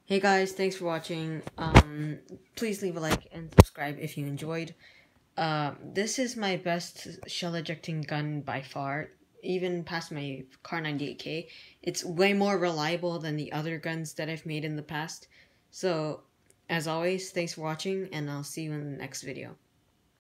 Hey guys, thanks for watching. Please leave a like and subscribe if you enjoyed. This is my best shell ejecting gun by far, even past my Car 98K. It's way more reliable than the other guns that I've made in the past. So, as always, thanks for watching, and I'll see you in the next video.